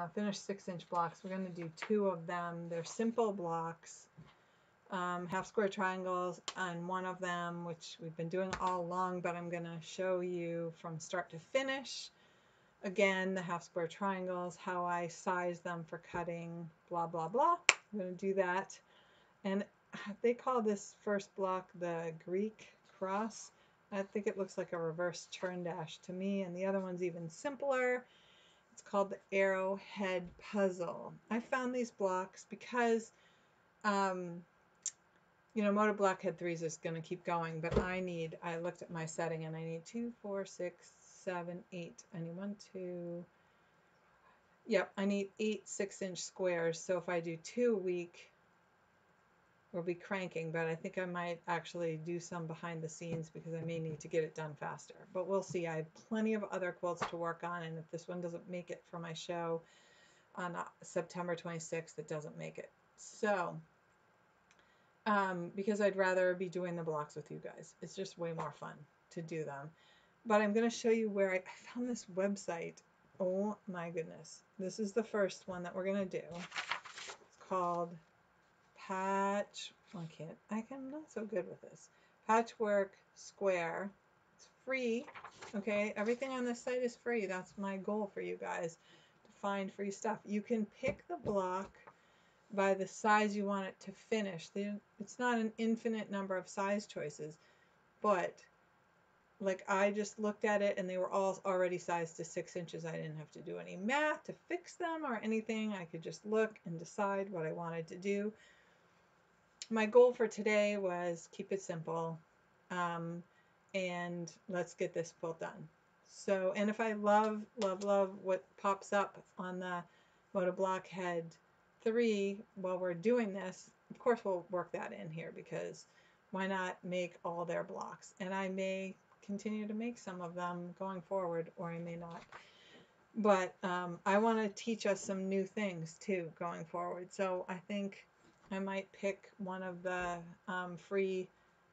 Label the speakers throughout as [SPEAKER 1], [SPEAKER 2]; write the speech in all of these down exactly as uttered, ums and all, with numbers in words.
[SPEAKER 1] finished six inch blocks. We're going to do two of them. They're simple blocks, um, half square triangles on one of them, which we've been doing all along, but I'm going to show you from start to finish. Again, the half square triangles, how I size them for cutting, blah, blah, blah. I'm going to do that. And they call this first block the Greek cross. I think it looks like a reverse turn dash to me, and the other one's even simpler. It's called the arrowhead puzzle. I found these blocks because, um, you know, Moda Blockhead threes is going to keep going, but I need, I looked at my setting and I need two, four, six, seven, eight. I need one, two, yep, I need eight six inch squares. So if I do two a week, we'll be cranking, but I think I might actually do some behind the scenes because I may need to get it done faster. But we'll see. I have plenty of other quilts to work on, and if this one doesn't make it for my show on September twenty-sixth, it doesn't make it. So, um, because I'd rather be doing the blocks with you guys. It's just way more fun to do them. But I'm going to show you where I, I found this website. Oh my goodness. This is the first one that we're going to do. It's called Patch, I can't, I can, I'm not so good with this. Patchwork Square. It's free. Okay, everything on this site is free. That's my goal for you guys, to find free stuff. You can pick the block by the size you want it to finish. It's not an infinite number of size choices, but like I just looked at it and they were all already sized to six inches. I didn't have to do any math to fix them or anything. I could just look and decide what I wanted to do. My goal for today was keep it simple, um, and let's get this quilt done. So, and if I love, love, love what pops up on the Moda Blockhead three while we're doing this, of course we'll work that in here, because why not make all their blocks? And I may continue to make some of them going forward, or I may not. But um, I want to teach us some new things too going forward. So I think I might pick one of the um, free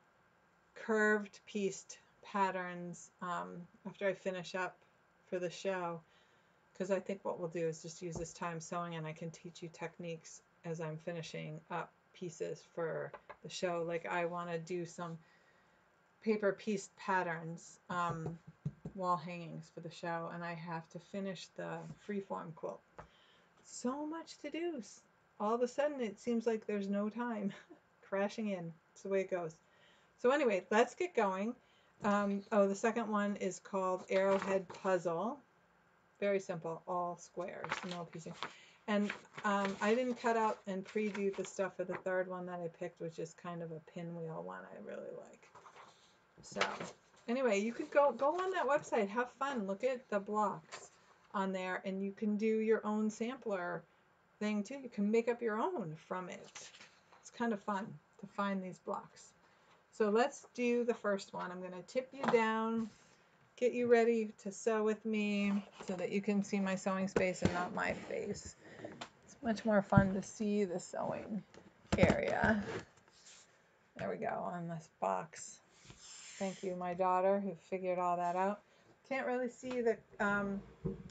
[SPEAKER 1] curved pieced patterns um, after I finish up for the show, because I think what we'll do is just use this time sewing, and I can teach you techniques as I'm finishing up pieces for the show. Like I want to do some paper pieced patterns, um, wall hangings for the show, and I have to finish the freeform quilt. So much to do. All of a sudden it seems like there's no time. Crashing in. It's the way it goes. So anyway, let's get going. Um, oh, the second one is called Arrowhead Puzzle. Very simple, all squares, no piecing. And um, I didn't cut out and preview the stuff for the third one that I picked, which is kind of a pinwheel one I really like. So anyway, you could go go on that website, have fun, look at the blocks on there, and you can do your own sampler thing too. You can make up your own from it. It's kind of fun to find these blocks. So let's do the first one. I'm going to tip you down, get you ready to sew with me so that you can see my sewing space and not my face. It's much more fun to see the sewing area. There we go on this box. Thank you, my daughter, who figured all that out. Can't really see the, um,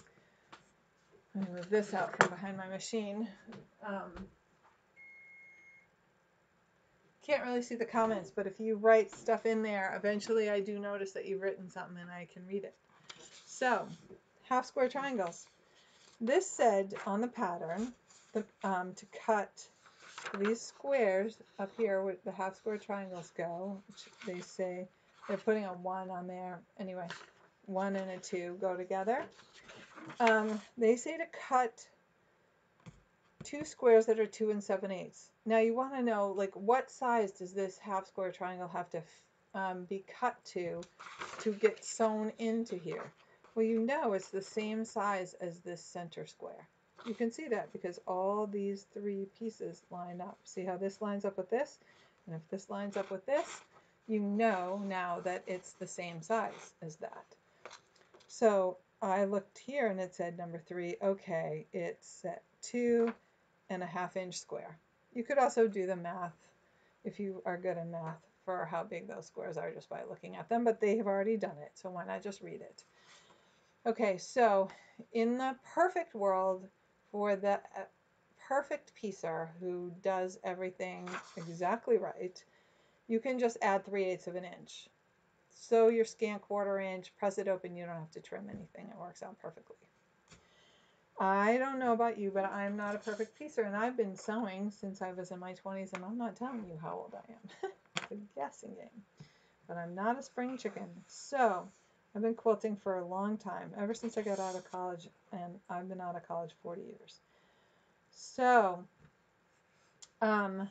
[SPEAKER 1] let me move this out from behind my machine. Um, can't really see the comments, but if you write stuff in there, eventually I do notice that you've written something and I can read it. So, half square triangles. This said on the pattern the, um, to cut these squares up here where the half square triangles go, which they say they're putting a one on there. Anyway, one and a two go together. Um, they say to cut two squares that are two and seven eighths. Now you want to know, like, what size does this half square triangle have to um, be cut to to get sewn into here? Well, you know it's the same size as this center square. You can see that because all these three pieces line up. See how this lines up with this? And if this lines up with this, you know now that it's the same size as that. So I looked here and it said number three. Okay, it's at two and a half inch square. You could also do the math if you are good in math for how big those squares are just by looking at them, but they have already done it, so why not just read it? Okay, so in the perfect world for the uh, perfect piecer who does everything exactly right, you can just add three eighths of an inch. Sew your scant quarter inch, press it open, you don't have to trim anything. It works out perfectly. I don't know about you, but I'm not a perfect piecer, and I've been sewing since I was in my twenties, and I'm not telling you how old I am. It's a guessing game. But I'm not a spring chicken. So I've been quilting for a long time, ever since I got out of college, and I've been out of college forty years. So um,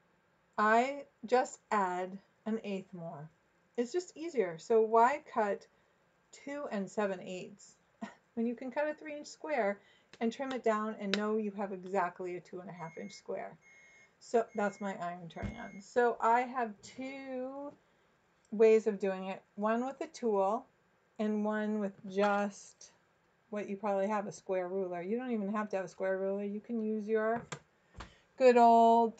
[SPEAKER 1] I just add an eighth more. It's just easier. So why cut two and seven eighths when you can cut a three inch square and trim it down and know you have exactly a two and a half inch square. So that's my iron turning on. So I have two ways of doing it. One with a tool and one with just what you probably have, a square ruler. You don't even have to have a square ruler. You can use your good old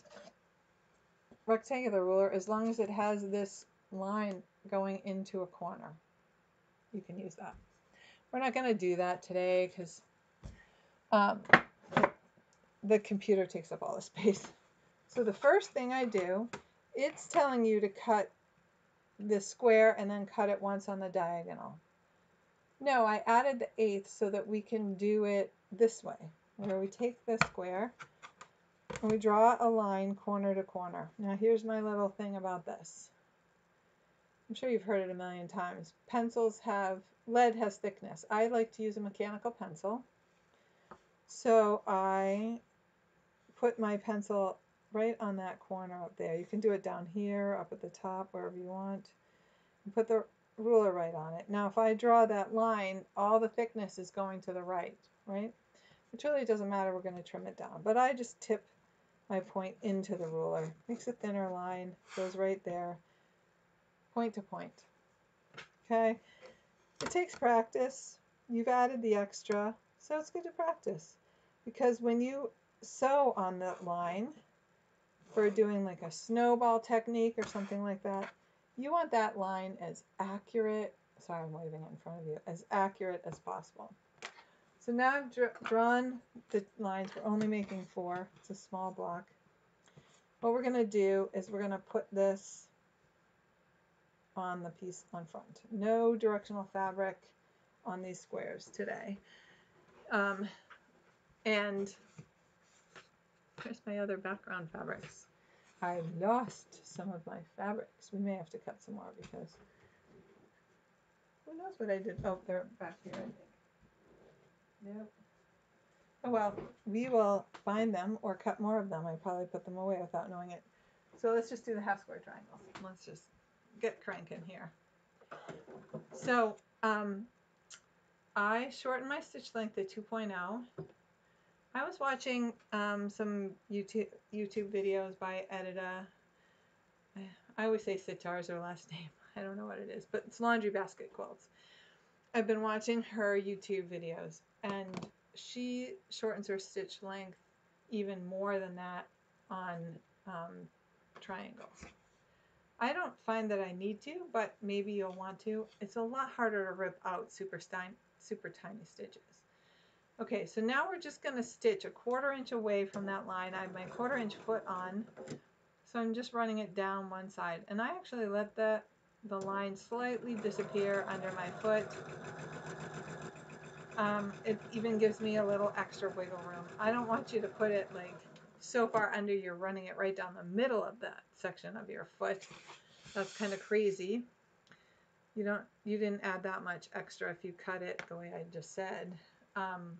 [SPEAKER 1] rectangular ruler as long as it has this line going into a corner. You can use that. We're not going to do that today because um, the computer takes up all the space. So the first thing I do, it's telling you to cut this square and then cut it once on the diagonal. No, I added the eighth so that we can do it this way, where we take the square and we draw a line corner to corner. Now here's my little thing about this. I'm sure you've heard it a million times. Pencils have, lead has thickness. I like to use a mechanical pencil. So I put my pencil right on that corner up there. You can do it down here, up at the top, wherever you want. And put the ruler right on it. Now if I draw that line, all the thickness is going to the right, right? Which really doesn't matter, we're going to trim it down. But I just tip my point into the ruler. Makes a thinner line, goes right there, point to point. Okay? It takes practice. You've added the extra, so it's good to practice. Because when you sew on that line for doing like a snowball technique or something like that, you want that line as accurate, sorry I'm waving it in front of you, as accurate as possible. So now I've dr drawn the lines. We're only making four. It's a small block. What we're going to do is we're going to put this on the piece on front. No directional fabric on these squares today. Um, and where's my other background fabrics? I've lost some of my fabrics. We may have to cut some more because who knows what I did. Oh, they're back here, I think. Nope. Oh well, we will find them or cut more of them. I probably put them away without knowing it. So let's just do the half square triangles. Let's just get cranking here. So um, I shortened my stitch length to two point oh. I was watching um, some YouTube YouTube videos by Edita. I always say Sitar's her last name. I don't know what it is, but it's laundry basket quilts. I've been watching her YouTube videos, and she shortens her stitch length even more than that on um, triangles. I don't find that I need to, but maybe you'll want to. It's a lot harder to rip out super, super tiny stitches. Okay, so now we're just going to stitch a quarter inch away from that line. I have my quarter inch foot on, so I'm just running it down one side. And I actually let the, the line slightly disappear under my foot. Um, it even gives me a little extra wiggle room. I don't want you to put it like so far under you're running it right down the middle of that section of your foot. That's kind of crazy. You don't, you didn't add that much extra if you cut it the way I just said. Um,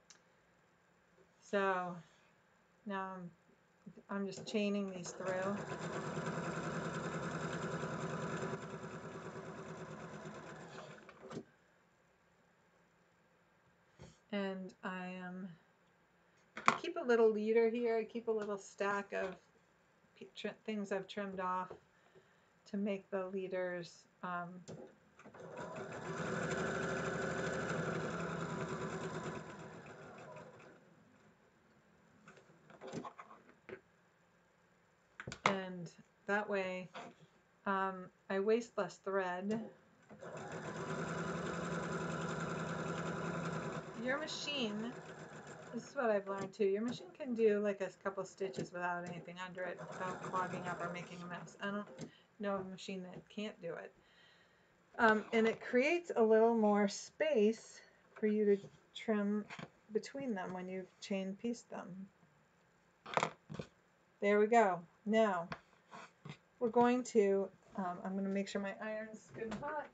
[SPEAKER 1] so now I'm, I'm just chaining these through. And I am, I keep a little leader here. I keep a little stack of things I've trimmed off to make the leaders um, and that way um, I waste less thread. Your machine This is what I've learned too. Your machine can do like a couple stitches without anything under it, without clogging up or making a mess. I don't know of a machine that can't do it. Um, and it creates a little more space for you to trim between them when you've chain pieced them. There we go. Now we're going to, um, I'm going to make sure my iron's good and hot.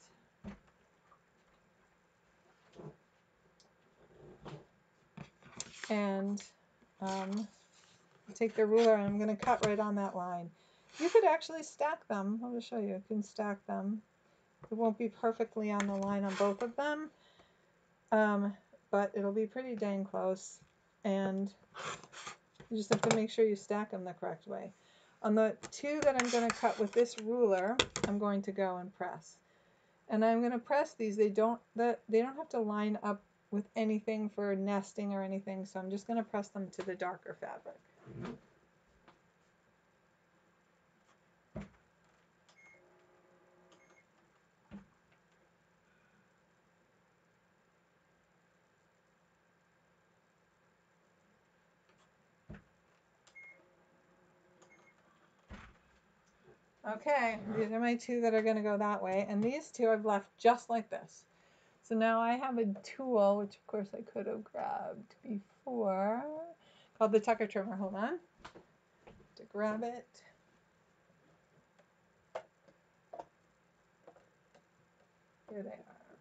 [SPEAKER 1] And um, take the ruler and I'm going to cut right on that line. You could actually stack them. I'll just show you. You can stack them. It won't be perfectly on the line on both of them, um, but it'll be pretty dang close. And you just have to make sure you stack them the correct way. On the two that I'm going to cut with this ruler, I'm going to go and press. And I'm going to press these. They don't that they don't have to line up with anything for nesting or anything, so I'm just going to press them to the darker fabric. Okay, these are my two that are going to go that way, and these two I've left just like this. So now I have a tool, which of course I could have grabbed before, called the tucker trimmer. Hold on. To grab it. Here they are.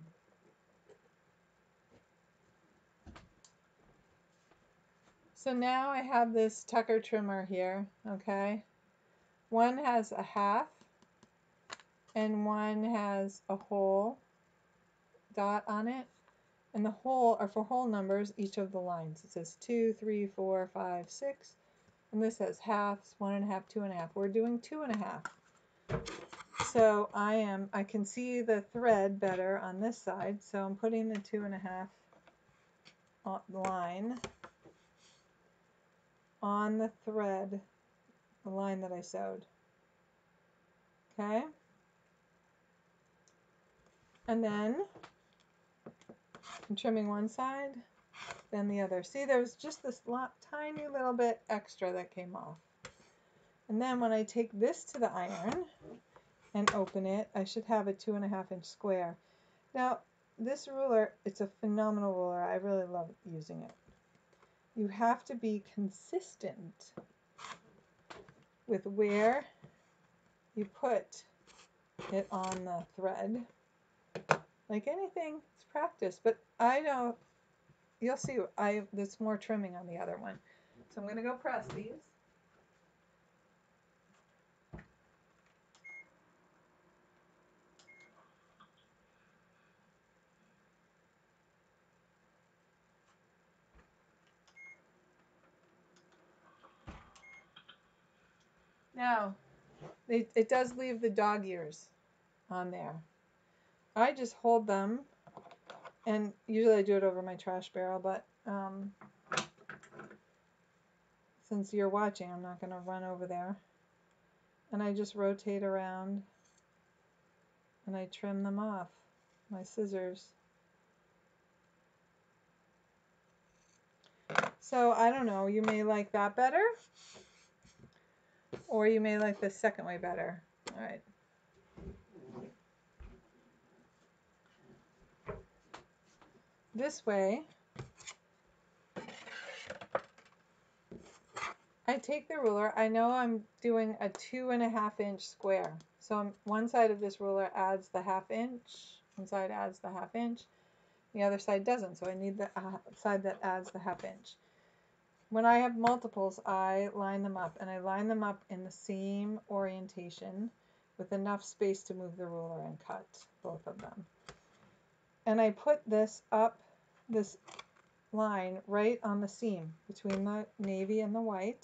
[SPEAKER 1] So now I have this tucker trimmer here, okay? One has a half and one has a whole dot on it. And the whole are for whole numbers, each of the lines. It says two, three, four, five, six. And this says halves, one and a half, two and a half. We're doing two and a half. So I am, I can see the thread better on this side. So I'm putting the two and a half line on the thread, the line that I sewed. Okay. And then I'm trimming one side, then the other. See, there's just this lot, tiny little bit extra that came off. And then when I take this to the iron and open it, I should have a two and a half inch square. Now, this ruler, it's a phenomenal ruler. I really love using it. You have to be consistent with where you put it on the thread. Like anything, it's practice. But I know, you'll see, I there's more trimming on the other one. So I'm going to go press these. Now, it, it does leave the dog ears on there. I just hold them, and usually I do it over my trash barrel, but um, since you're watching, I'm not going to run over there. And I just rotate around, and I trim them off, my scissors. So I don't know, you may like that better, or you may like the second way better. All right. This way, I take the ruler. I know I'm doing a two and a half inch square. So I'm, one side of this ruler adds the half inch, one side adds the half inch, the other side doesn't. So I need the uh, side that adds the half inch. When I have multiples, I line them up, and I line them up in the same orientation with enough space to move the ruler and cut both of them. And I put this up, this line right on the seam between the navy and the white.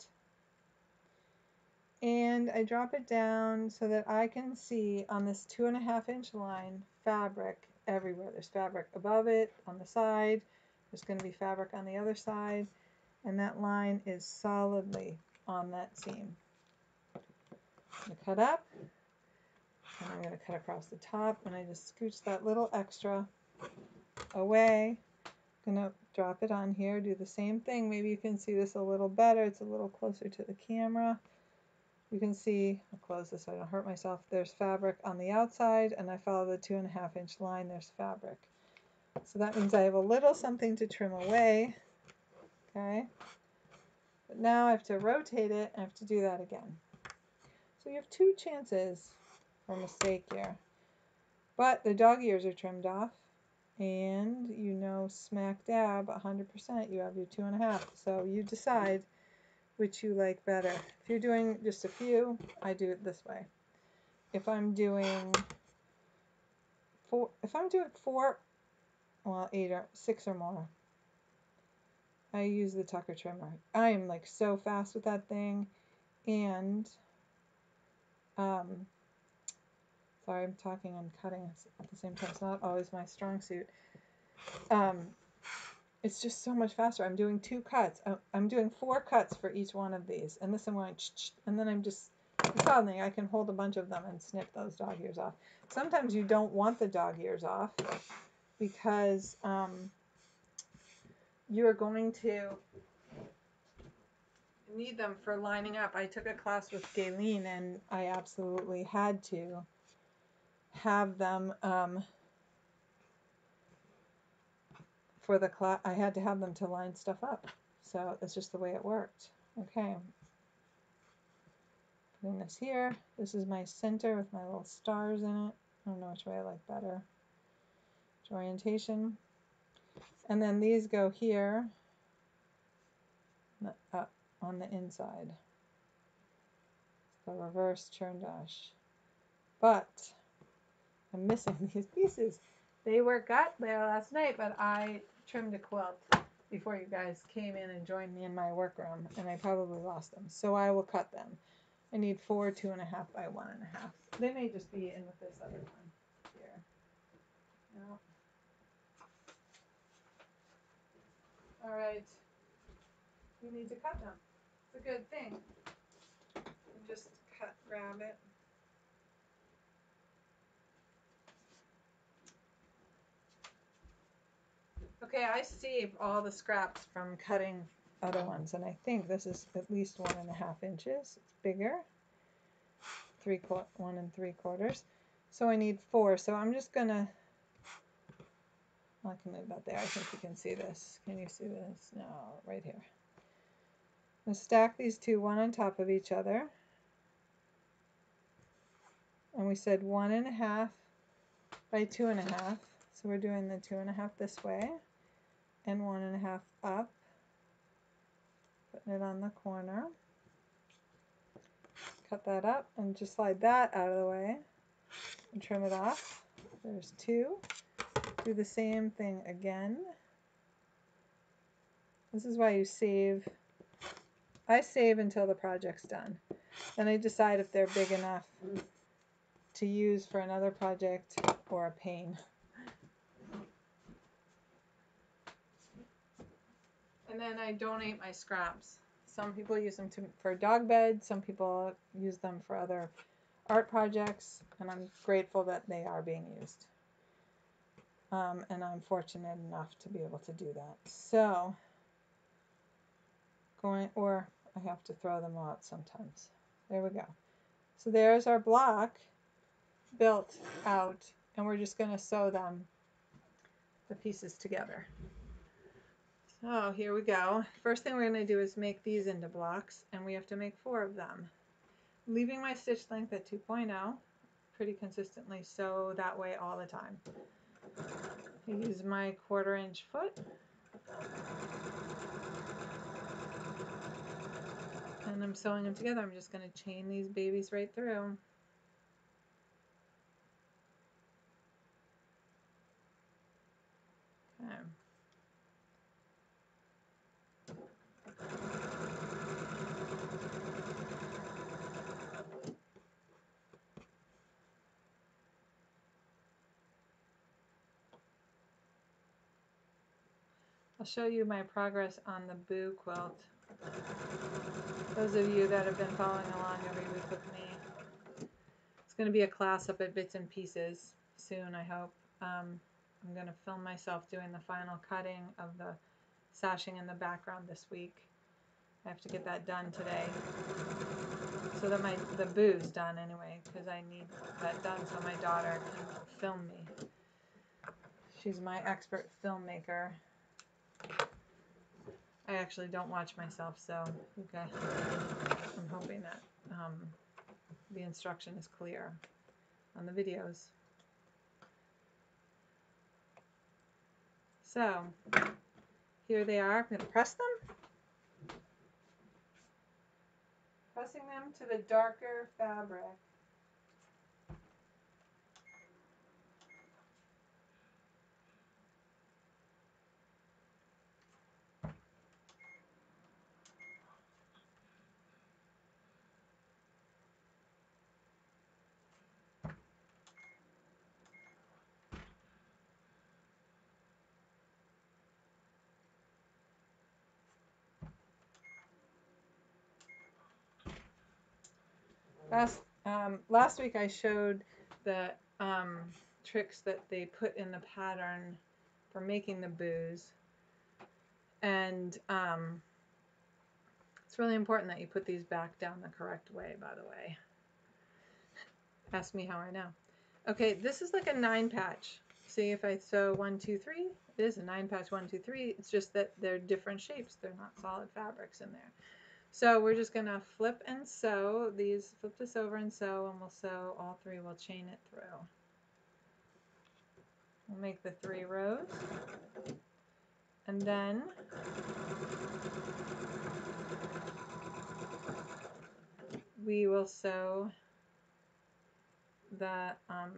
[SPEAKER 1] And I drop it down so that I can see on this two and a half inch line fabric everywhere. There's fabric above it, on the side. There's going to be fabric on the other side. And that line is solidly on that seam. I'm going to cut up, and I'm going to cut across the top, and I just scooch that little extra away. gonna drop it on here, do the same thing. Maybe you can see this a little better. It's a little closer to the camera. You can see, I'll close this so I don't hurt myself. There's fabric on the outside, and I follow the two and a half inch line. There's fabric. So that means I have a little something to trim away. Okay. But now I have to rotate it. I have to do that again. So you have two chances for a mistake here. But the dog ears are trimmed off. And you know smack dab one hundred percent you have your two and a half. So you decide which you like better. If you're doing just a few, I do it this way. If I'm doing four, if I'm doing four, well, eight or six or more, I use the Tucker trimmer. I am like so fast with that thing, and um, sorry, I'm talking and cutting at the same time. It's not always my strong suit. Um, it's just so much faster. I'm doing two cuts. I'm doing four cuts for each one of these, and this I'm going, and then I'm just suddenly I can hold a bunch of them and snip those dog ears off. Sometimes you don't want the dog ears off because um, you're going to need them for lining up. I took a class with Gayleen, and I absolutely had to have them um, for the class. I had to have them to line stuff up. So that's just the way it worked. Okay. Putting this here. This is my center with my little stars in it. I don't know which way I like better. Which orientation. And then these go here up on the inside. The reverse churn dash. But I'm missing these pieces. They were cut there last night, but I trimmed a quilt before you guys came in and joined me in my workroom, and I probably lost them. So I will cut them. I need four two and a half by one and a half. They may just be in with this other one here. No. All right. We need to cut them. It's a good thing. Just cut, grab it. Okay, I saved all the scraps from cutting other ones, and I think this is at least one and a half inches. It's bigger. Three one and three quarters. So I need four. So I'm just gonna. I can move that there. I think you can see this. Can you see this? No, right here. I'm gonna stack these two one on top of each other. And we said one and a half by two and a half. So we're doing the two and a half this way, and one and a half up. Putting it on the corner. Cut that up and just slide that out of the way and trim it off. There's two. Do the same thing again. This is why you save. I save until the project's done. Then I decide if they're big enough to use for another project or a pain. And then I donate my scraps. Some people use them to, for dog beds. Some people use them for other art projects. And I'm grateful that they are being used. Um, and I'm fortunate enough to be able to do that. So, going, or I have to throw them out sometimes. There we go. So there's our block built out, and we're just going to sew them, the pieces together. So here we go. First thing we're going to do is make these into blocks, and we have to make four of them. Leaving my stitch length at two point oh pretty consistently, so that way all the time. I use my quarter inch foot. And I'm sewing them together. I'm just going to chain these babies right through. Okay. I'll show you my progress on the Boo quilt. Those of you that have been following along every week with me. It's going to be a class up at Bits and Pieces soon, I hope. Um, I'm going to film myself doing the final cutting of the sashing in the background this week. I have to get that done today, so that my the boo's done anyway, because I need that done so my daughter can film me. She's my expert filmmaker. I actually don't watch myself, so okay. I'm hoping that um, the instruction is clear on the videos. So here they are. I'm going to press them. Pressing them to the darker fabric. Last um, last week I showed the um, tricks that they put in the pattern for making the boos, and um, it's really important that you put these back down the correct way, by the way. Ask me how I know. Okay, this is like a nine patch. See, if I sew one, two, three, it is a nine patch one, two, three. It's just that they're different shapes. They're not solid fabrics in there. So we're just gonna flip and sew these, flip this over and sew, and we'll sew all three. We'll chain it through. We'll make the three rows, and then we will sew the um,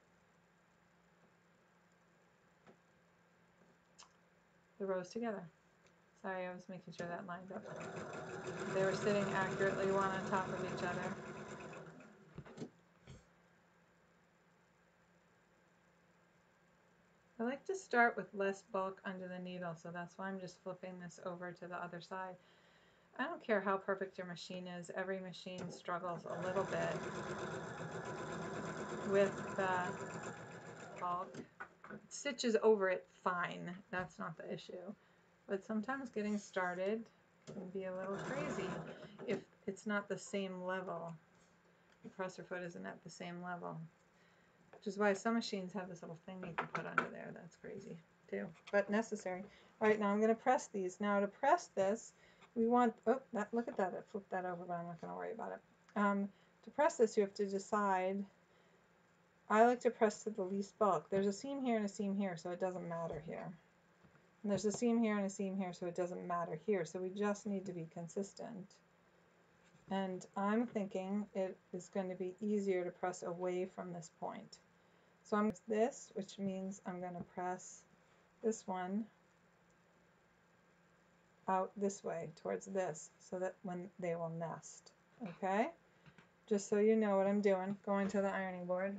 [SPEAKER 1] the rows together. Sorry, I was making sure that lined up. They were sitting accurately one on top of each other. I like to start with less bulk under the needle, so that's why I'm just flipping this over to the other side. I don't care how perfect your machine is. Every machine struggles a little bit with the bulk. It stitches over it fine. That's not the issue. But sometimes getting started can be a little crazy if it's not the same level. The presser foot isn't at the same level. Which is why some machines have this little thing you can put under there. That's crazy too, but necessary. All right, now I'm going to press these. Now to press this, we want, oh, that, look at that. It flipped that over, but I'm not going to worry about it. Um, to press this, you have to decide. I like to press to the least bulk. There's a seam here and a seam here, so it doesn't matter here. And there's a seam here and a seam here, so it doesn't matter here. So we just need to be consistent. And I'm thinking it is going to be easier to press away from this point. So I'm this, which means I'm going to press this one out this way towards this, so that when they will nest. Okay? Just so you know what I'm doing, going to the ironing board.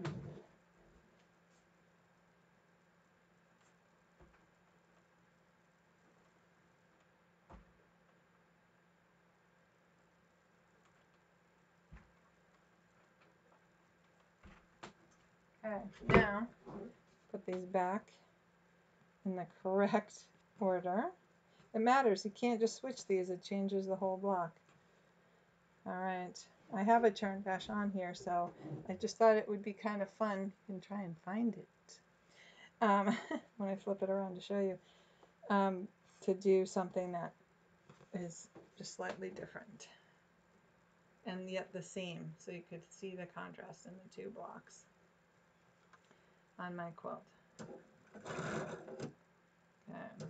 [SPEAKER 1] Okay, now put these back in the correct order. It matters, you can't just switch these, it changes the whole block. Alright, I have a churn dash on here, so I just thought it would be kind of fun. You can try and find it um, when I flip it around to show you, um, to do something that is just slightly different and yet the same, so you could see the contrast in the two blocks on my quilt. Okay.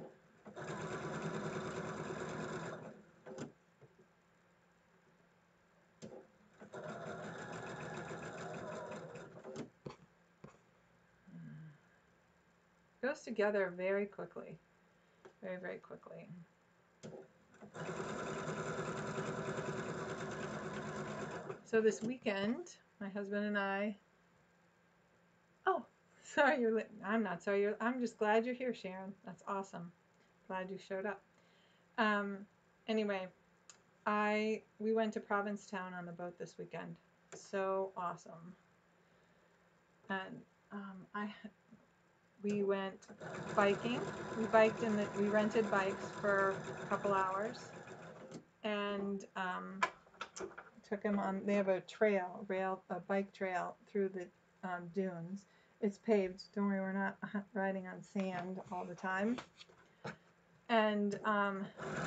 [SPEAKER 1] Goes together very quickly, very, very quickly. So this weekend, my husband and I, oh, sorry, you're, I'm not sorry, you're, I'm just glad you're here, Sharon. That's awesome. Glad you showed up. Um, anyway, I, we went to Provincetown on the boat this weekend. So awesome. And um, I, we went biking. We biked in the, we rented bikes for a couple hours, and um, took him on. They have a trail, rail, a bike trail through the um, dunes. It's paved. Don't worry, we're not riding on sand all the time. And um,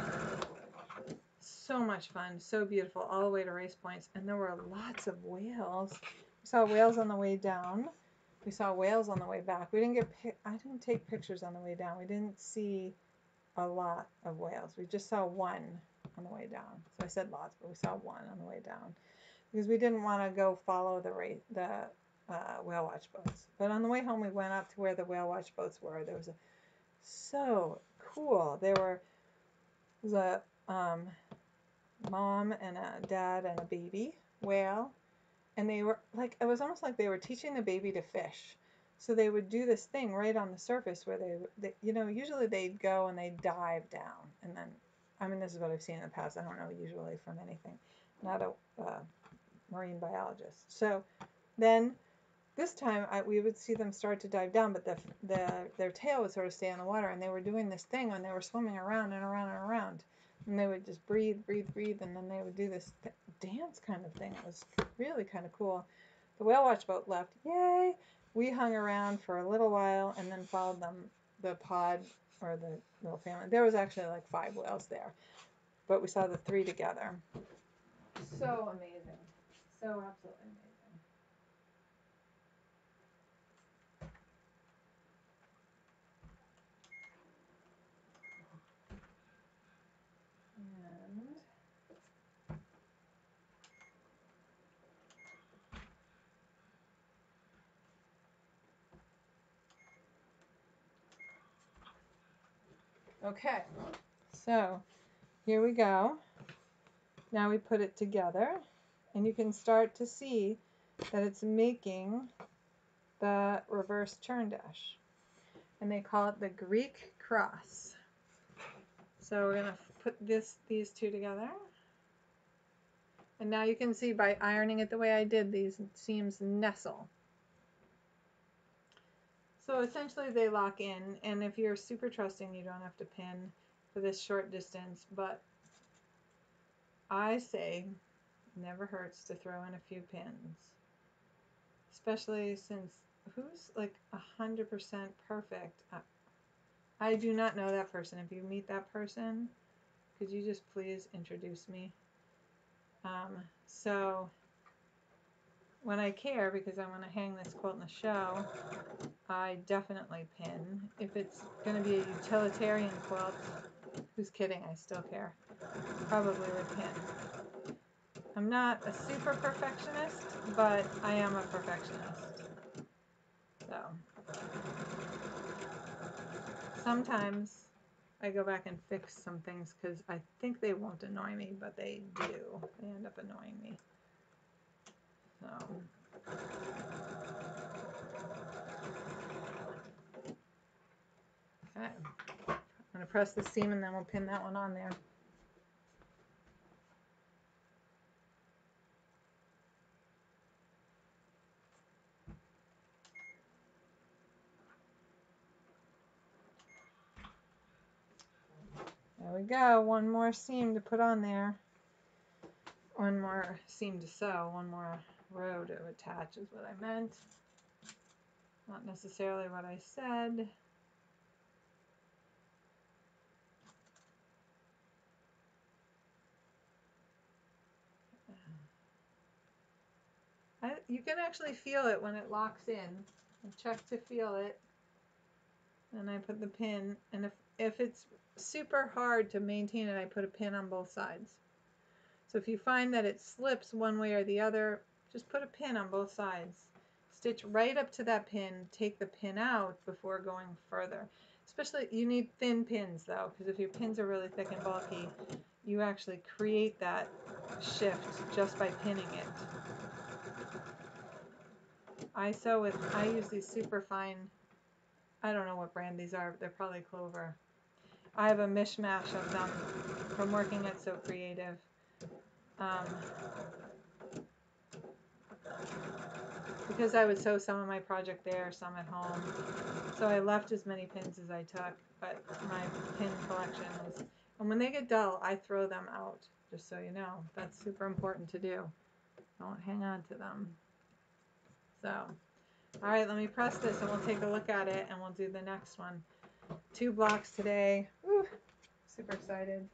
[SPEAKER 1] so much fun, so beautiful, all the way to race points. And there were lots of whales. We saw whales on the way down. We saw whales on the way back. We didn't get. I didn't take pictures on the way down. We didn't see a lot of whales. We just saw one on the way down. So I said lots, but we saw one on the way down because we didn't want to go follow the rate the uh, whale watch boats. But on the way home, we went up to where the whale watch boats were. There was a so cool. There were was a um, mom and a dad and a baby whale, and they were like, it was almost like they were teaching the baby to fish. So they would do this thing right on the surface where they, they you know, usually they'd go and they'd dive down, and then, I mean, this is what I've seen in the past. I don't know usually from anything, not a uh, marine biologist. So then this time I, we would see them start to dive down, but the, the their tail would sort of stay in the water, and they were doing this thing when they were swimming around and around and around. And they would just breathe, breathe, breathe, and then they would do this th dance kind of thing. It was really kind of cool. The whale watch boat left. Yay! We hung around for a little while and then followed them, the pod, or the little family. There was actually like five whales there, but we saw the three together. So amazing. So absolutely amazing. And okay, so here we go. Now we put it together, and you can start to see that it's making the reverse churn dash. And they call it the Greek cross. So we're going to put this, these two together. And now you can see by ironing it the way I did, these seams nestle. So essentially they lock in, and if you're super trusting, you don't have to pin for this short distance, but I say never hurts to throw in a few pins, especially since who's like a hundred percent perfect? I, I do not know that person. If you meet that person, could you just please introduce me? Um, so when I care, because I want to hang this quilt in the show, I definitely pin. If it's going to be a utilitarian quilt, who's kidding? I still care. Probably would pin. I'm not a super perfectionist, but I am a perfectionist. So sometimes I go back and fix some things because I think they won't annoy me, but they do. They end up annoying me. So okay, I'm going to press the seam and then we'll pin that one on there. There we go, one more seam to put on there. One more seam to sew, one more row to attach is what I meant. Not necessarily what I said. I, you can actually feel it when it locks in. I check to feel it. And I put the pin, and if, if it's super hard to maintain it, I put a pin on both sides. So if you find that it slips one way or the other, just put a pin on both sides. Stitch right up to that pin, take the pin out before going further. Especially, you need thin pins though, because if your pins are really thick and bulky, you actually create that shift just by pinning it. I sew with, I use these super fine, I don't know what brand these are, but they're probably Clover. I have a mishmash of them from working at So Creative. Um, because I would sew some of my project there, some at home. So I left as many pins as I took, but my pin collection is, and when they get dull, I throw them out, just so you know. That's super important to do. Don't hang on to them. So, all right, let me press this and we'll take a look at it and we'll do the next one. Two blocks today. Woo, super excited.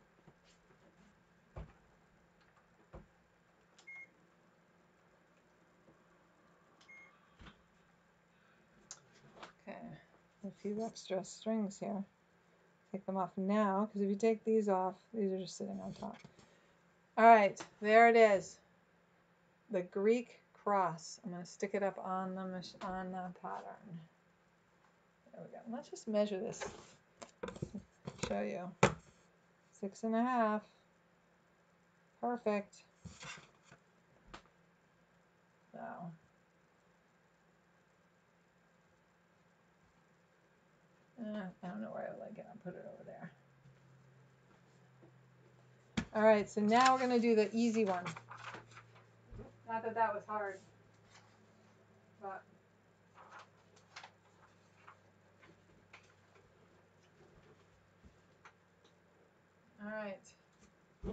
[SPEAKER 1] Okay, a few extra strings here. Take them off now, because if you take these off, these are just sitting on top. All right, there it is. The Greek cross. I'm going to stick it up on the on the pattern. There we go. Let's just measure this. Show you. Six and a half. Perfect. So. Uh, I don't know where I like it. I'll put it over there. All right, so now we're going to do the easy one. Not that that was hard, but all right.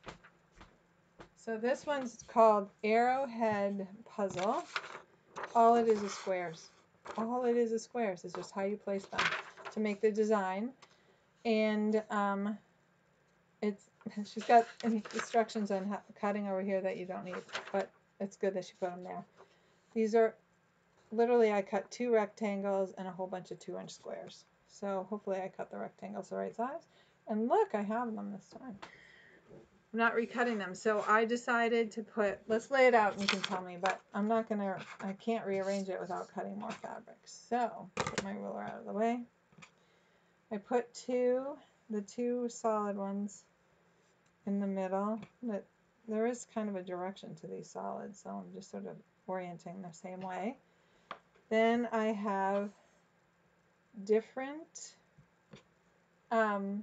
[SPEAKER 1] So this one's called Arrowhead Puzzle. All it is is squares. All it is is squares. It's just how you place them to make the design. And um, it's she's got instructions on how, cutting over here that you don't need, but it's good that she put them there. These are literally, I cut two rectangles and a whole bunch of two inch squares. So hopefully I cut the rectangles the right size. And look, I have them this time. I'm not recutting them. So I decided to put, let's lay it out and you can tell me, but I'm not going to, I can't rearrange it without cutting more fabrics. So put my ruler out of the way. I put two, the two solid ones in the middle. But there is kind of a direction to these solids, so I'm just sort of orienting the same way. Then I have different um,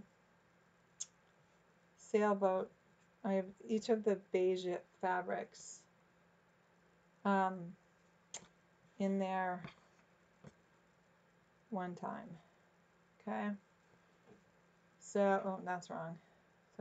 [SPEAKER 1] sailboat. I have each of the beige fabrics um, in there one time. Okay. So, oh, that's wrong. So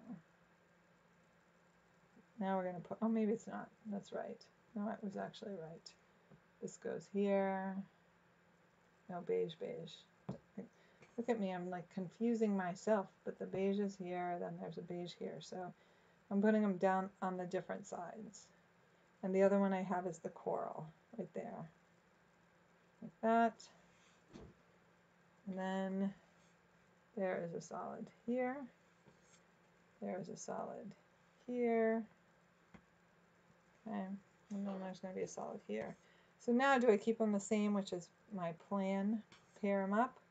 [SPEAKER 1] now we're going to put, oh, maybe it's not. That's right. No, it was actually right. This goes here. No, beige, beige. Look at me, I'm like confusing myself, but the beige is here, then there's a beige here. So I'm putting them down on the different sides. And the other one I have is the coral right there. Like that. And then there is a solid here. There is a solid here. Okay. And then there's going to be a solid here. So now do I keep them the same, which is my plan? Pair them up.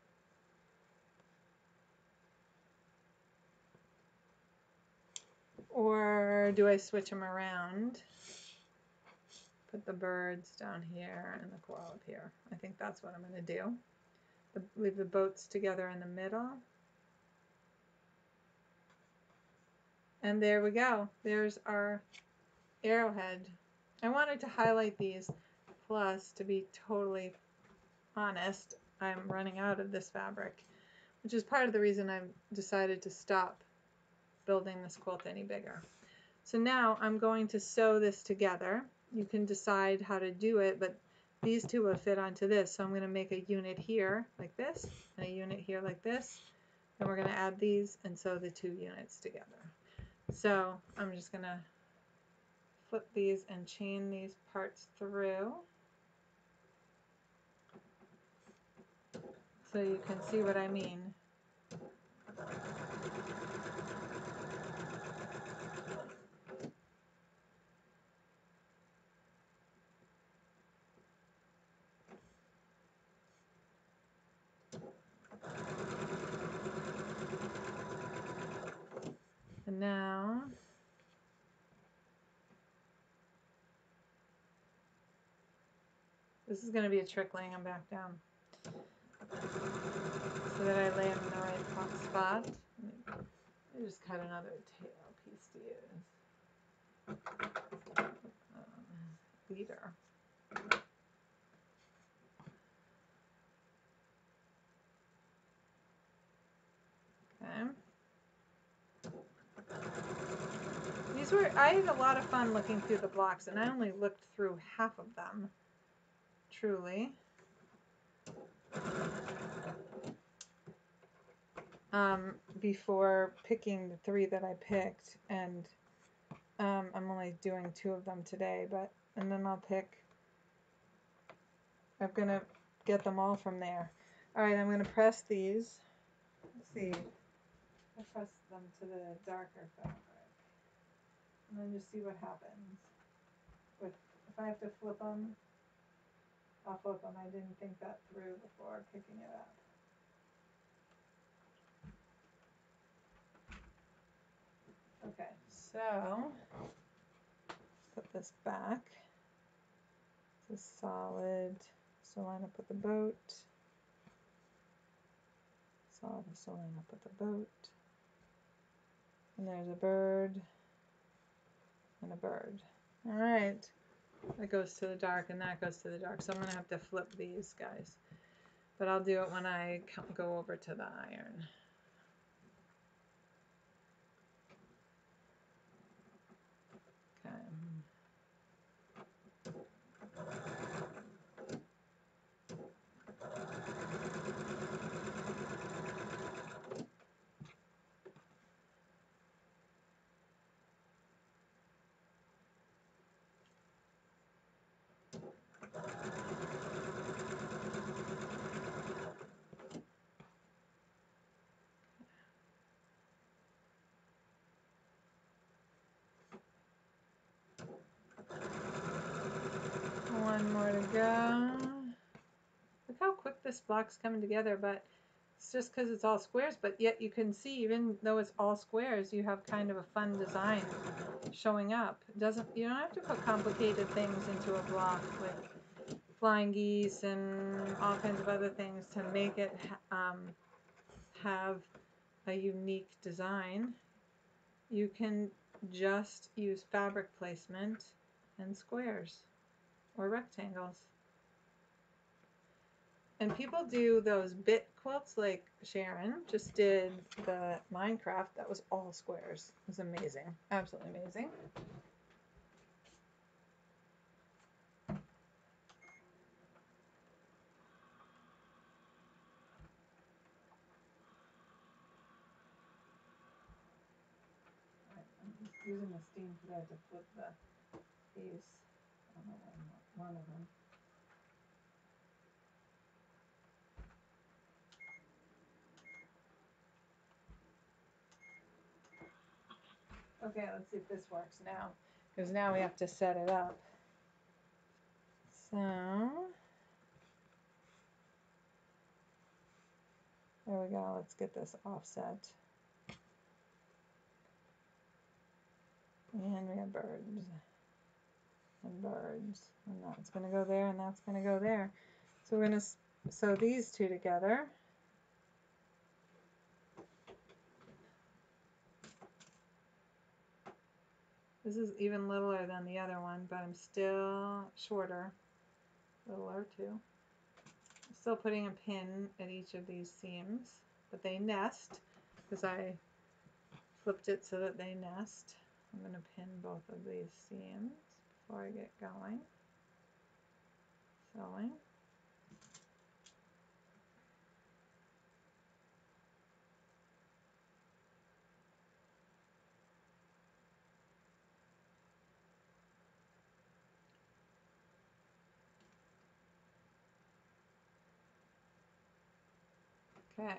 [SPEAKER 1] Or do I switch them around? Put the birds down here and the coral up here. I think that's what I'm going to do. The, leave the boats together in the middle. And there we go. There's our arrowhead. I wanted to highlight these, plus to be totally honest, I'm running out of this fabric, which is part of the reason I've decided to stop building this quilt any bigger. So now I'm going to sew this together. You can decide how to do it, but these two will fit onto this. So I'm going to make a unit here like this, and a unit here like this. Then we're going to add these and sew the two units together. So I'm just going to flip these and chain these parts through so you can see what I mean. And now this is going to be a trick laying them back down so that I lay them in the right spot. Let me just cut another tail piece to use. Um, leader. these were, I had a lot of fun looking through the blocks, and I only looked through half of them, truly. Um, before picking the three that I picked, and um, I'm only doing two of them today, but, and then I'll pick, I'm gonna get them all from there. All right, I'm gonna press these. Let's see, I press them to the darker fabric, and then just see what happens. With, if I have to flip them, I'll flip them. I didn't think that through before picking it up. Okay, so put this back. This is solid. So line up with the boat. Solid, so line up with the boat. And there's a bird and a bird. All right, that goes to the dark and that goes to the dark. So I'm gonna have to flip these guys, but I'll do it when I go over to the iron. Okay. One more to go. Look how quick this block's coming together, but it's just because it's all squares, but yet you can see, even though it's all squares, you have kind of a fun design showing up. It doesn't, you don't have to put complicated things into a block with flying geese and all kinds of other things to make it um, have a unique design. You can just use fabric placement and squares or rectangles. And people do those bit quilts, like Sharon just did the Minecraft. That was all squares. It was amazing. Absolutely amazing. I'm just using the steam today to flip the piece. I don't know one, one of them. Okay, let's see if this works now, because now we have to set it up. So, there we go. Let's get this offset. And we have birds and birds, and that's going to go there, and that's going to go there. So we're going to sew these two together. This is even littler than the other one, but I'm still shorter, littler too. I'm still putting a pin at each of these seams, but they nest because I flipped it so that they nest. I'm going to pin both of these seams before I get going. Sewing. Okay.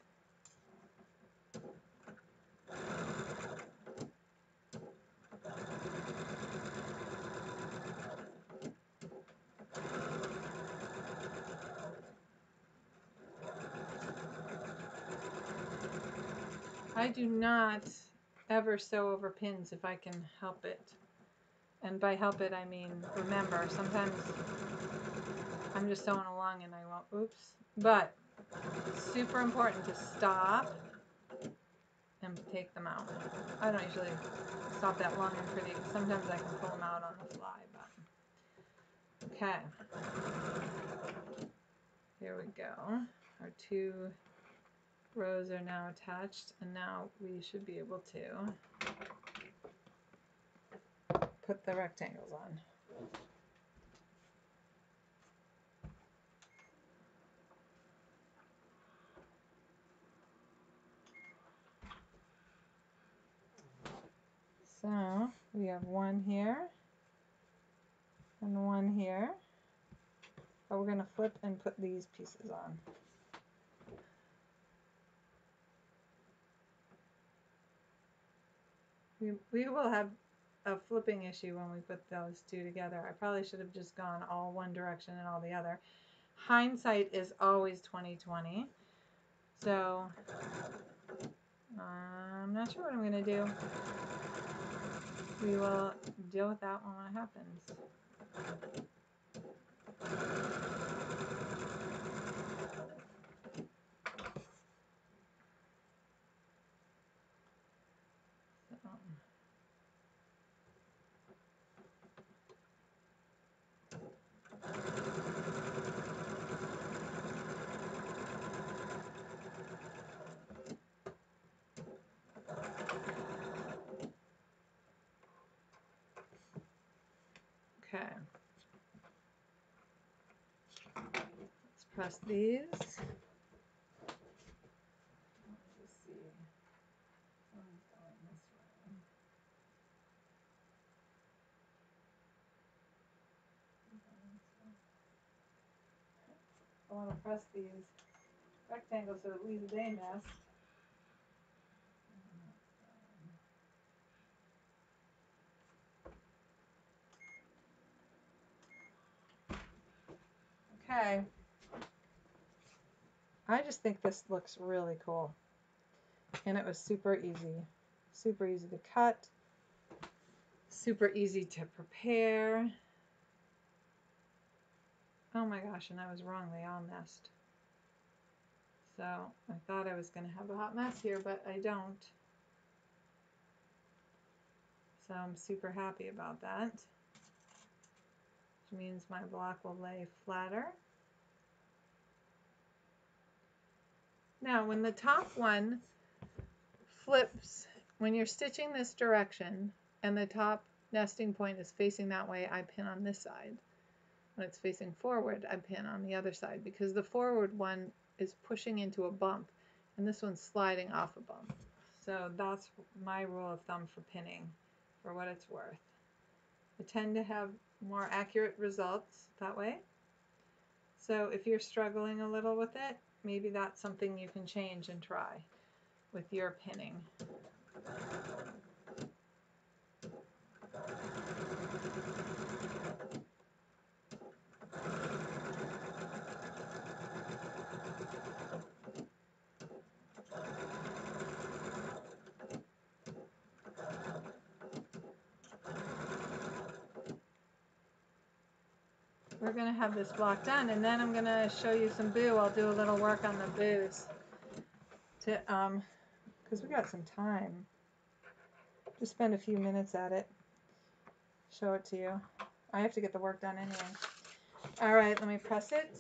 [SPEAKER 1] I do not ever sew over pins if I can help it. And by help it, I mean remember. Sometimes I'm just sewing along and I won't, oops. But it's super important to stop and take them out. I don't usually stop that long and pretty. Sometimes I can pull them out on the fly, but okay. Here we go. Our two rows are now attached, and now we should be able to put the rectangles on. So we have one here and one here. But we're going to flip and put these pieces on. We, we will have a flipping issue when we put those two together. I probably should have just gone all one direction and all the other. Hindsight is always twenty twenty. So I'm not sure what I'm going to do. We will deal with that when it happens. So. Okay. Let's press these. Let me just see. One's going this way. I want to press these rectangles so it leaves a day nest. Okay. I just think this looks really cool. And it was super easy. Super easy to cut. Super easy to prepare. Oh my gosh, and I was wrong. They all nest. So I thought I was going to have a hot mess here, but I don't. So I'm super happy about that. Which means my block will lay flatter. Now when the top one flips, when you're stitching this direction and the top nesting point is facing that way, I pin on this side. When it's facing forward, I pin on the other side because the forward one is pushing into a bump and this one's sliding off a bump. So that's my rule of thumb for pinning, for what it's worth. I tend to have more accurate results that way. So if you're struggling a little with it, maybe that's something you can change and try with your pinning. We're going to have this block done, and then I'm going to show you some boo. I'll do a little work on the boos to um because we got some time. Just spend a few minutes at it. Show it to you. I have to get the work done anyway. All right, let me press it.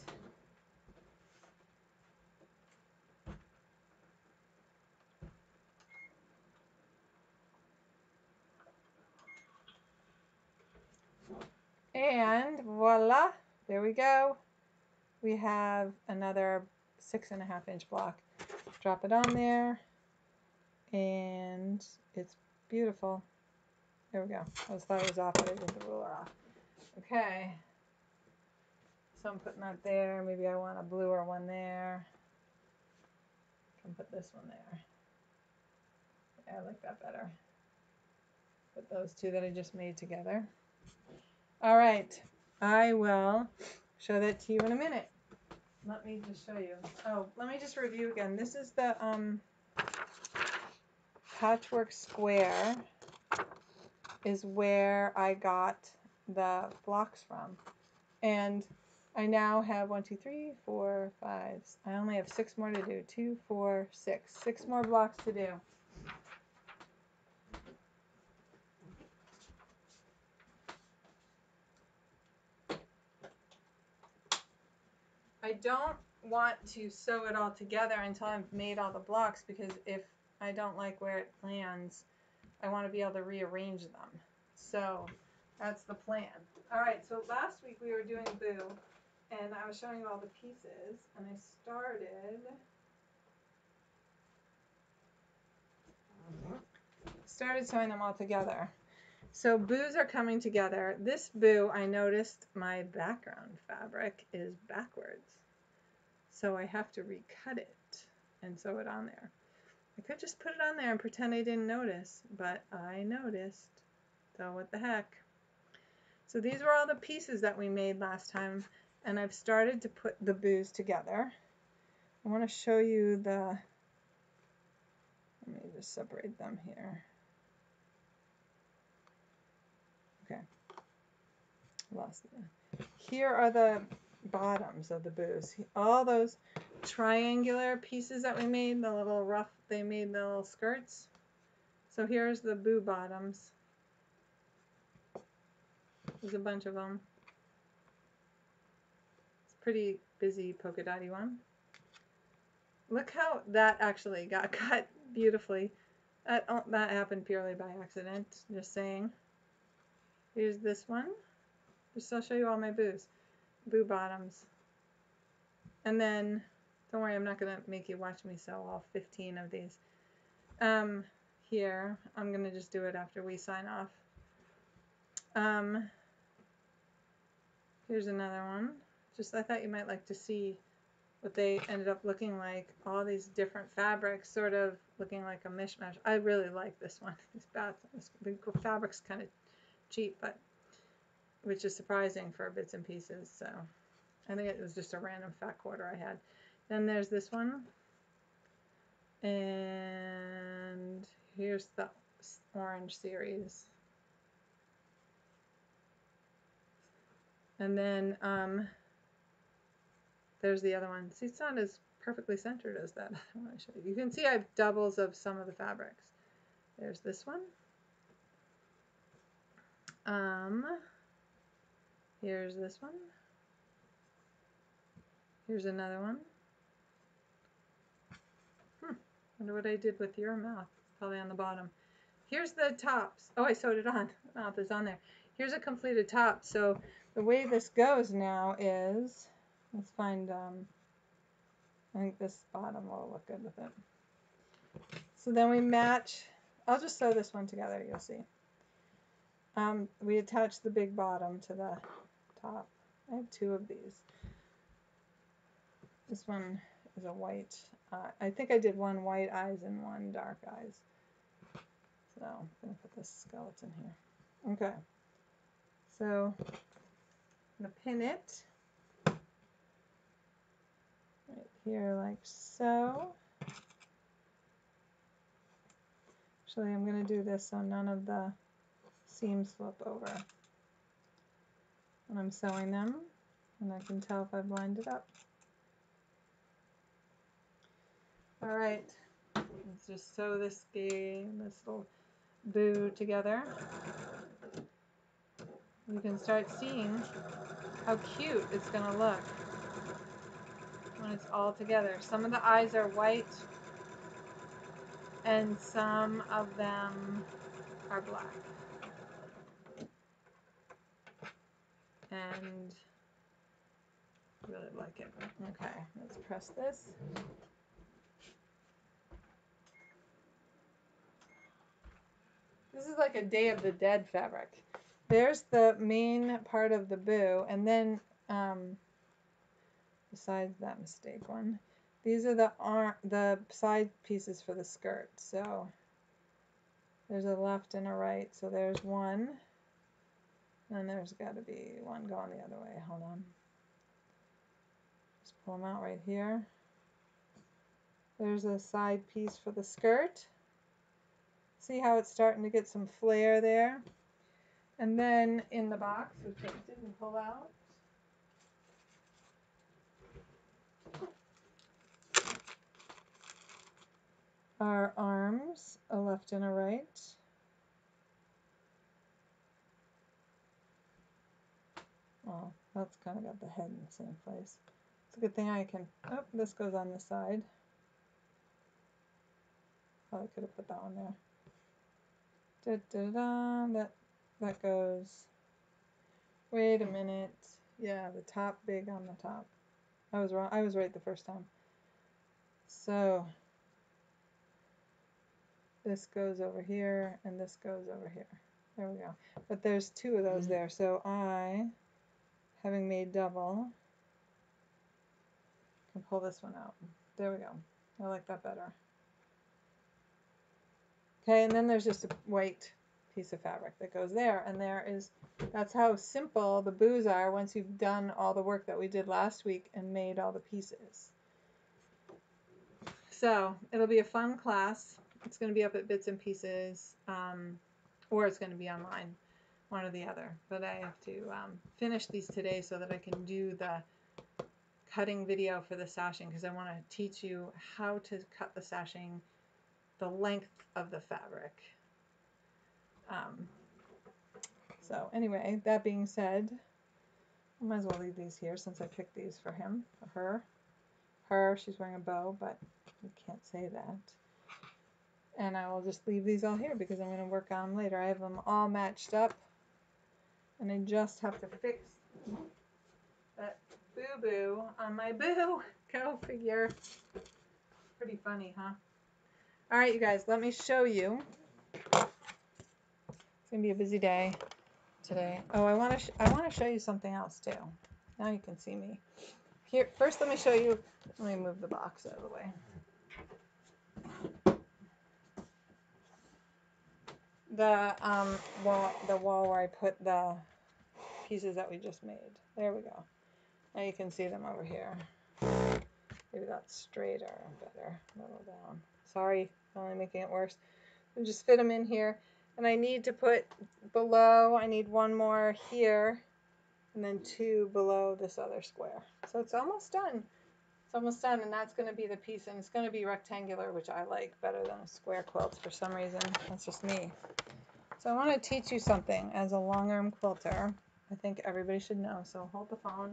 [SPEAKER 1] And voila, there we go. We have another six and a half inch block. Drop it on there, and it's beautiful. There we go. I just thought it was off, but I did the ruler off. Okay. So I'm putting that there. Maybe I want a bluer one there. I can put this one there. Yeah, I like that better. Put those two that I just made together. All right. I will show that to you in a minute. Let me just show you. Oh, let me just review again. This is the um, Patchwork Square is where I got the blocks from. And I now have one, two, three, four, five. I only have six more to do. Two, four, six. Six more blocks to do. I don't want to sew it all together until I've made all the blocks, because if I don't like where it lands, I want to be able to rearrange them. So That's the plan. All right, so last week we were doing Boo, and I was showing you all the pieces, and I started started sewing them all together. So Boos are coming together. This Boo, I noticed my background fabric is backwards, so I have to recut it and sew it on there. I could just put it on there and pretend I didn't notice, but I noticed, so what the heck. So these were all the pieces that we made last time, and I've started to put the Boos together. I want to show you the, let me just separate them here. Okay, lost it. Here are the bottoms of the Boos. All those triangular pieces that we made, the little rough, they made the little skirts. So here's the Boo bottoms. There's a bunch of them. It's a pretty busy polka dotty one. Look how that actually got cut beautifully. That, oh, that happened purely by accident, just saying. Here's this one. Just I'll show you all my Boos. Boo bottoms. And then, don't worry, I'm not going to make you watch me sew all fifteen of these. Um, here, I'm going to just do it after we sign off. Um, here's another one. Just I thought you might like to see what they ended up looking like. All these different fabrics, sort of looking like a mishmash. I really like this one. These bats, the fabric's kind of cheap, but which is surprising for bits and pieces. So I think it was just a random fat quarter I had. Then there's this one, and here's the orange series. And then um, there's the other one. See, it's not as perfectly centered as that. I want to show you. You can see I have doubles of some of the fabrics. There's this one. Um, here's this one. Here's another one. Hmm. Wonder what I did with your mouth. It's probably on the bottom. Here's the tops. Oh, I sewed it on. The mouth is on there. Here's a completed top. So the way this goes now is, let's find, um, I think this bottom will look good with it. So then we match, I'll just sew this one together, you'll see. Um, we attach the big bottom to the top. I have two of these. This one is a white, uh, I think I did one white eyes and one dark eyes. So I'm going to put this skeleton here. Okay. So I'm going to pin it right here like so. Actually, I'm going to do this so none of the seams flip over when I'm sewing them, and I can tell if I've lined it up. All right, let's just sew this game, this little Boo together. You can start seeing how cute it's going to look when it's all together. Some of the eyes are white and some of them are black. And I really like it. Okay, let's press this. This is like a Day of the Dead fabric. There's the main part of the Boo, and then um, besides that mistake one, these are the arm, the side pieces for the skirt. So there's a left and a right. So there's one, and there's got to be one going the other way. Hold on. Just pull them out right here. There's a side piece for the skirt. See how it's starting to get some flare there? And then in the box, which I didn't pull out, are arms, a left and a right. Oh, that's kind of got the head in the same place. It's a good thing I can, oh, this goes on the side. Probably could have put that one there. Da, da, da, that, that goes Wait a minute. Yeah, the top big on the top. I was wrong. I was right the first time. So this goes over here and this goes over here. There we go. But there's two of those there. So I, having made double, can pull this one out. There we go. I like that better. Okay, and then there's just a white piece of fabric that goes there, and there is, that's how simple the boos are once you've done all the work that we did last week and made all the pieces. So it'll be a fun class. It's going to be up at Bits and Pieces, um, or it's going to be online, one or the other. But I have to um, finish these today so that I can do the cutting video for the sashing, because I want to teach you how to cut the sashing the length of the fabric. Um, so anyway, that being said, I might as well leave these here since I picked these for him, for her. Her, she's wearing a bow, but we can't say that. And I will just leave these all here because I'm going to work on them later. I have them all matched up, and I just have to fix that boo-boo on my boo. Go figure. Pretty funny, huh? All right, you guys, let me show you. It's going to be a busy day today. Oh, I want to I want to show you something else too. Now you can see me. Here, first let me show you. Let me move the box out of the way. The um wall, the wall where I put the pieces that we just made. There we go. Now you can see them over here. Maybe that's straighter, better, a little down. Sorry, only making it worse. And just fit them in here. And I need to put below, I need one more here, and then two below this other square. So it's almost done. It's almost done, and that's going to be the piece, and it's going to be rectangular, which I like better than a square quilt for some reason. That's just me. So I want to teach you something as a long arm quilter. I think everybody should know, so hold the phone.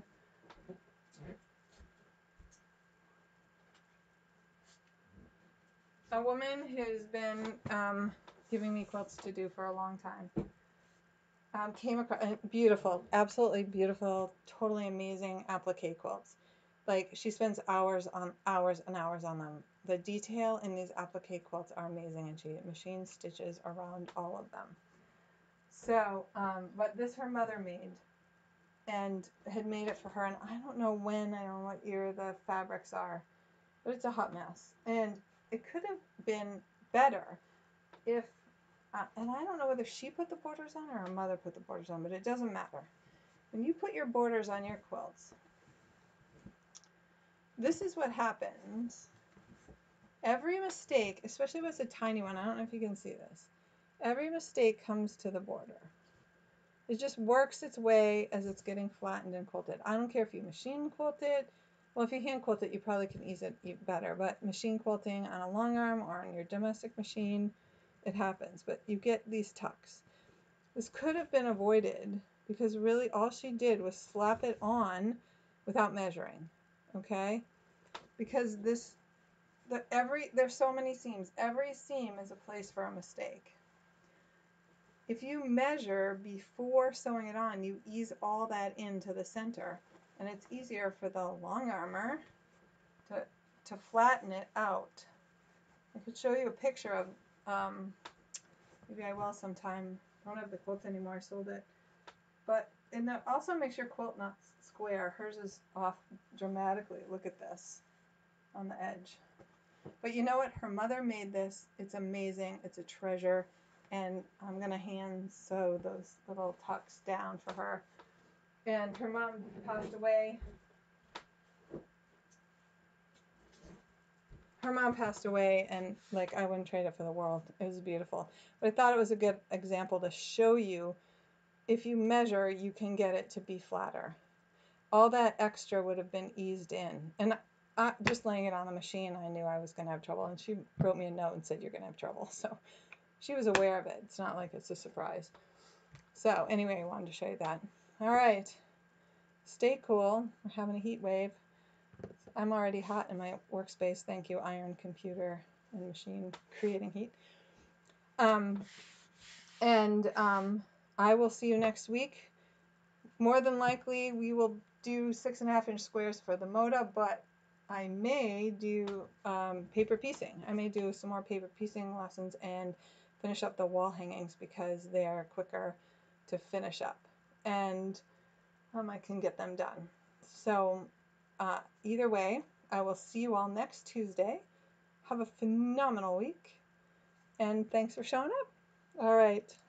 [SPEAKER 1] A woman who's been um, giving me quilts to do for a long time um, came across uh, beautiful, absolutely beautiful, totally amazing applique quilts. Like, she spends hours on hours and hours on them. The detail in these applique quilts are amazing, and she machine stitches around all of them. So, um, but this her mother made, and had made it for her, and I don't know when, I don't know what year the fabrics are, but it's a hot mess. And it could have been better if, uh, and I don't know whether she put the borders on or her mother put the borders on, but it doesn't matter. When you put your borders on your quilts, this is what happens. Every mistake, especially if it's a tiny one, I don't know if you can see this, every mistake comes to the border. It just works its way as it's getting flattened and quilted. I don't care if you machine quilt it. Well, if you hand quilt it, you probably can ease it better. But machine quilting on a long arm or on your domestic machine, it happens. But you get these tucks. This could have been avoided because really all she did was slap it on without measuring. Okay? Because this, the every there's so many seams. Every seam is a place for a mistake. If you measure before sewing it on, you ease all that into the center, and it's easier for the long armor to, to flatten it out. I could show you a picture of, um, maybe I will sometime. I don't have the quilt anymore, I sold it. But, and that also makes your quilt not square. Hers is off dramatically. Look at this on the edge. But you know what? Her mother made this. It's amazing. It's a treasure. And I'm going to hand sew those little tucks down for her. And her mom passed away. Her mom passed away, and like, I wouldn't trade it for the world. It was beautiful. But I thought it was a good example to show you, if you measure, you can get it to be flatter. All that extra would have been eased in. And I, just laying it on the machine, I knew I was going to have trouble. And she wrote me a note and said, you're going to have trouble. So she was aware of it. It's not like it's a surprise. So anyway, I wanted to show you that. All right. Stay cool. We're having a heat wave. I'm already hot in my workspace. Thank you, iron, computer, and machine creating heat. Um, and um, I will see you next week more than likely we will do six and a half inch squares for the Moda, but I may do um, paper piecing. I may do some more paper piecing lessons and finish up the wall hangings because they are quicker to finish up, and um, I can get them done. So uh, either way, I will see you all next Tuesday. Have a phenomenal week, and thanks for showing up. All right.